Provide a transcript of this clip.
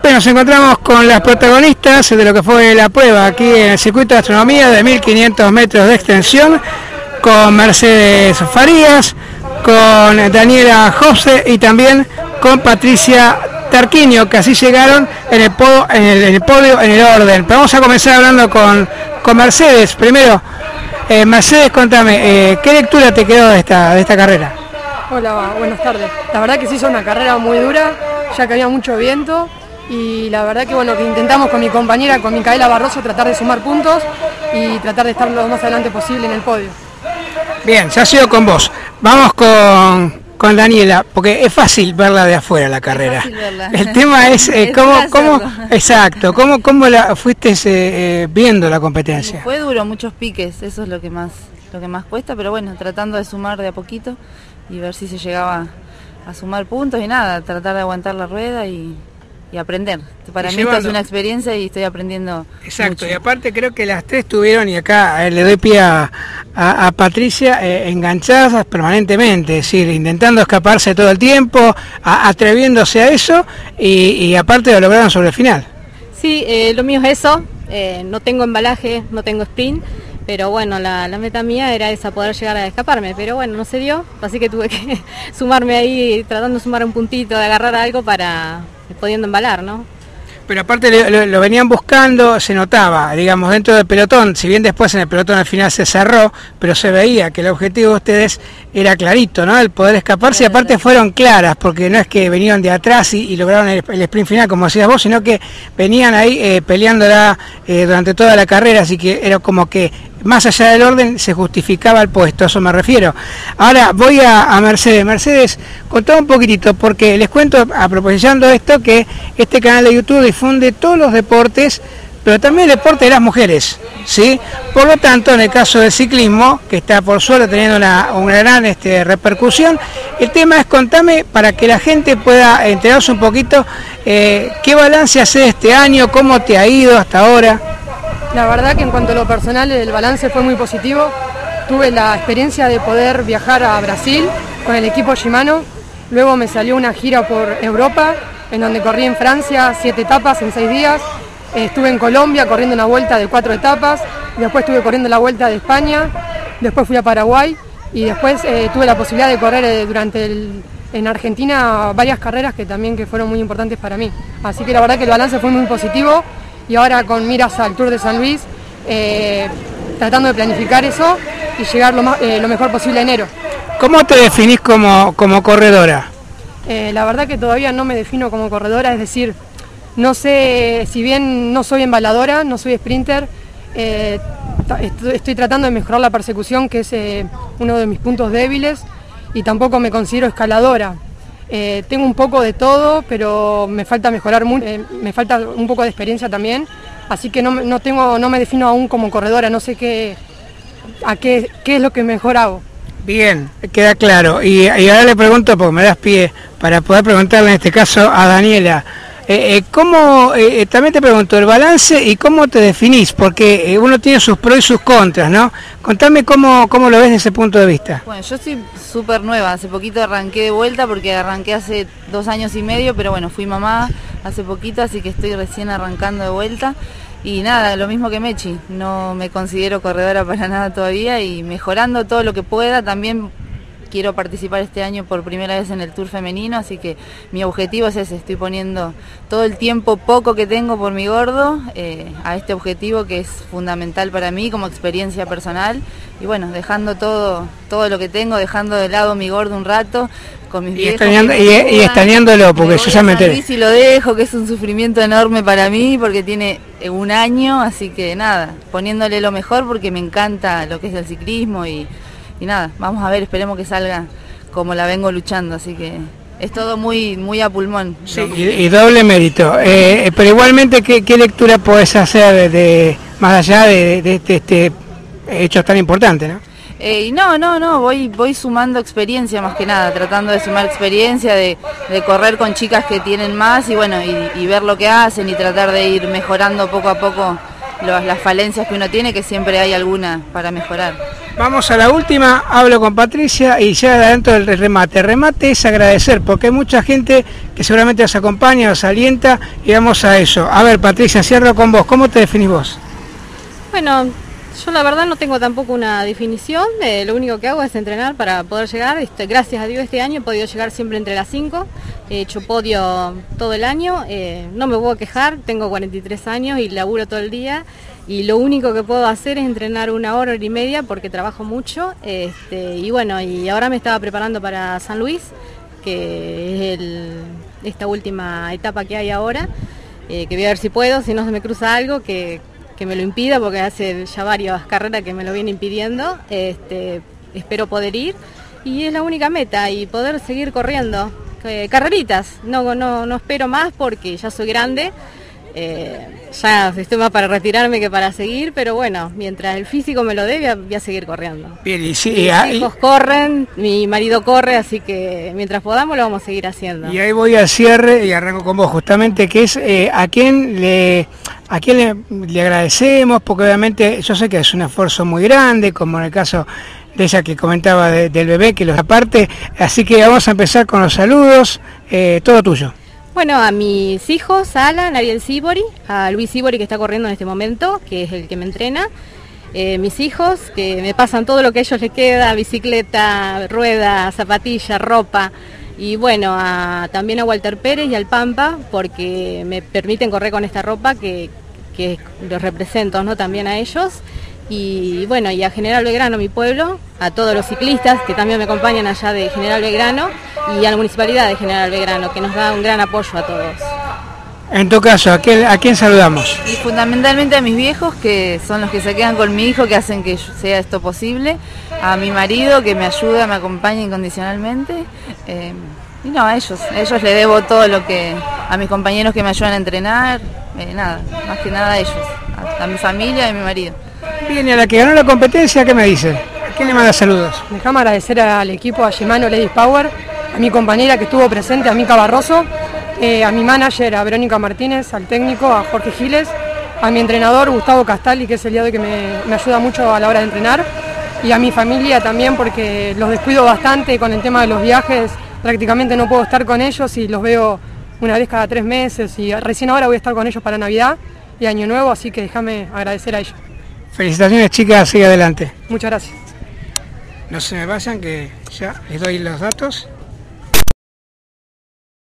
Pepe, nos encontramos con las protagonistas de lo que fue la prueba aquí en el circuito de astronomía de 1500 metros de extensión, con Mercedes Farías, con Daniela Jose y también con Patricia Tarquinio, que así llegaron en el podio, en el orden. Pero vamos a comenzar hablando con Mercedes. Primero, Mercedes, contame, ¿qué lectura te quedó de esta carrera? Hola, buenas tardes. La verdad que se hizo una carrera muy dura, ya que había mucho viento, y la verdad que bueno, que intentamos con mi compañera, con Micaela Barroso, tratar de sumar puntos y tratar de estar lo más adelante posible en el podio. Bien, ya sigo con vos. Vamos con Daniela, porque es fácil verla de afuera la carrera. Es fácil verla. El tema es cómo la fuiste viendo la competencia. Fue duro, muchos piques, eso es lo que más cuesta, pero bueno, tratando de sumar de a poquito y ver si se llegaba a sumar puntos y nada, tratar de aguantar la rueda y aprender. Para mí esto es una experiencia y estoy aprendiendo. Exacto, mucho. Y aparte creo que las tres tuvieron, y acá le doy pie a Patricia, enganchadas permanentemente, es decir, intentando escaparse todo el tiempo, atreviéndose a eso, y aparte lo lograron sobre el final. Sí, lo mío es eso, no tengo embalaje, no tengo sprint, pero bueno, la meta mía era esa, poder llegar a escaparme, pero bueno, no se dio, así que tuve que sumarme ahí, tratando de sumar un puntito, de agarrar algo para pudiendo embalar, ¿no? Pero aparte lo venían buscando, se notaba, digamos, dentro del pelotón, si bien después en el pelotón al final se cerró, pero se veía que el objetivo de ustedes era clarito, ¿no? El poder escaparse, y aparte fueron claras, porque no es que venían de atrás y lograron el sprint final, como decías vos, sino que venían ahí peleándola durante toda la carrera, así que era como que más allá del orden se justificaba el puesto, a eso me refiero. Ahora voy a Mercedes. Mercedes, contame un poquitito, porque les cuento, aprovechando esto, que este canal de YouTube difunde todos los deportes, pero también el deporte de las mujeres, ¿sí? Por lo tanto, en el caso del ciclismo, que está por suerte teniendo una gran repercusión, el tema es, contame, para que la gente pueda enterarse un poquito, qué balance hace este año, cómo te ha ido hasta ahora. La verdad que en cuanto a lo personal el balance fue muy positivo. Tuve la experiencia de poder viajar a Brasil con el equipo Shimano, luego me salió una gira por Europa, en donde corrí en Francia 7 etapas en 6 días, estuve en Colombia corriendo una vuelta de 4 etapas, después estuve corriendo la vuelta de España, después fui a Paraguay y después tuve la posibilidad de correr en Argentina varias carreras que fueron muy importantes para mí. Así que la verdad que el balance fue muy positivo. Y ahora con miras al Tour de San Luis, tratando de planificar eso y llegar lo mejor posible a enero. ¿Cómo te definís como corredora? La verdad que todavía no me defino como corredora, es decir, no sé, si bien no soy embaladora, no soy sprinter, estoy tratando de mejorar la persecución, que es uno de mis puntos débiles, y tampoco me considero escaladora. Tengo un poco de todo, pero me falta mejorar mucho, me falta un poco de experiencia también, así que no me defino aún como corredora, no sé qué es lo que mejor hago. Bien, queda claro. Y ahora le pregunto, porque me das pie para poder preguntarle en este caso a Daniela, también te pregunto el balance y cómo te definís, porque uno tiene sus pros y sus contras, ¿no? Contame cómo lo ves desde ese punto de vista. Bueno, yo soy súper nueva, hace poquito arranqué de vuelta porque arranqué hace 2 años y medio, pero bueno, fui mamá hace poquito, así que estoy recién arrancando de vuelta. Y nada, lo mismo que Mechi, no me considero corredora para nada todavía y mejorando todo lo que pueda. También quiero participar este año por primera vez en el Tour femenino, así que mi objetivo es ese, estoy poniendo todo el tiempo poco que tengo por mi gordo a este objetivo que es fundamental para mí como experiencia personal y bueno, dejando todo lo que tengo, dejando de lado mi gordo un rato con mis viejos. Y extrañándolo, porque yo ya me enteré. Si lo dejo, que es un sufrimiento enorme para mí porque tiene 1 año, así que nada, poniéndole lo mejor porque me encanta lo que es el ciclismo y nada, vamos a ver, esperemos que salga como la vengo luchando, así que es todo muy a pulmón. Sí, y doble mérito. Pero igualmente, ¿qué lectura podés hacer más allá de este hecho tan importante, ¿no? No, voy sumando experiencia más que nada, tratando de sumar experiencia, de correr con chicas que tienen más y bueno, y ver lo que hacen y tratar de ir mejorando poco a poco las falencias que uno tiene, que siempre hay alguna para mejorar. Vamos a la última, hablo con Patricia y ya dentro del remate. El remate es agradecer, porque hay mucha gente que seguramente nos acompaña, nos alienta y vamos a eso. A ver, Patricia, cierro con vos. ¿Cómo te definís vos? Bueno, yo la verdad no tengo tampoco una definición, lo único que hago es entrenar para poder llegar. Gracias a Dios este año he podido llegar siempre entre las 5, he hecho podio todo el año, no me puedo quejar, tengo 43 años y laburo todo el día. Y lo único que puedo hacer es entrenar 1 hora, hora y media porque trabajo mucho. Y bueno, y ahora me estaba preparando para San Luis, que es esta última etapa que hay ahora, que voy a ver si puedo, si no se me cruza algo que me lo impida, porque hace ya varias carreras que me lo viene impidiendo. Espero poder ir y es la única meta, y poder seguir corriendo carreritas. No espero más porque ya soy grande. Ya estoy más para retirarme que para seguir, pero bueno, mientras el físico me lo dé, voy a seguir corriendo. Bien, y sí, mis hijos corren, mi marido corre, así que mientras podamos lo vamos a seguir haciendo. Y ahí voy al cierre y arranco con vos, justamente, que es a quién le agradecemos, porque obviamente yo sé que es un esfuerzo muy grande, como en el caso de ella que comentaba del bebé, que los aparte, así que vamos a empezar con los saludos, todo tuyo. Bueno, a mis hijos, a Alan, Ariel Sibori, a Luis Sibori, que está corriendo en este momento, que es el que me entrena. Mis hijos, que me pasan todo lo que a ellos les queda, bicicleta, rueda, zapatilla, ropa. Y bueno, también a Walter Pérez y al Pampa, porque me permiten correr con esta ropa que los represento, ¿no? También a ellos. Y bueno, y a General Belgrano, mi pueblo, a todos los ciclistas que también me acompañan allá de General Belgrano, y a la Municipalidad de General Belgrano, que nos da un gran apoyo a todos. En tu caso, ¿a quién saludamos? Y fundamentalmente a mis viejos, que son los que se quedan con mi hijo, que hacen que sea esto posible, a mi marido, que me ayuda, me acompaña incondicionalmente, y no, a ellos le debo todo lo que, a mis compañeros que me ayudan a entrenar, nada, más que nada a ellos, a mi familia y a mi marido. Bien, y a la que ganó la competencia, ¿qué me dice? ¿A quién le manda saludos? Dejame agradecer al equipo, a Shimano Ladies Power, a mi compañera que estuvo presente, a Mica Barroso, a mi manager, a Verónica Martínez, al técnico, a Jorge Giles, a mi entrenador, Gustavo Castali, que es el día de hoy que me ayuda mucho a la hora de entrenar, y a mi familia también, porque los descuido bastante con el tema de los viajes, prácticamente no puedo estar con ellos y los veo una vez cada 3 meses, y recién ahora voy a estar con ellos para Navidad y Año Nuevo, así que déjame agradecer a ellos. Felicitaciones, chicas, sigue adelante. Muchas gracias. No se me vayan, que ya les doy los datos.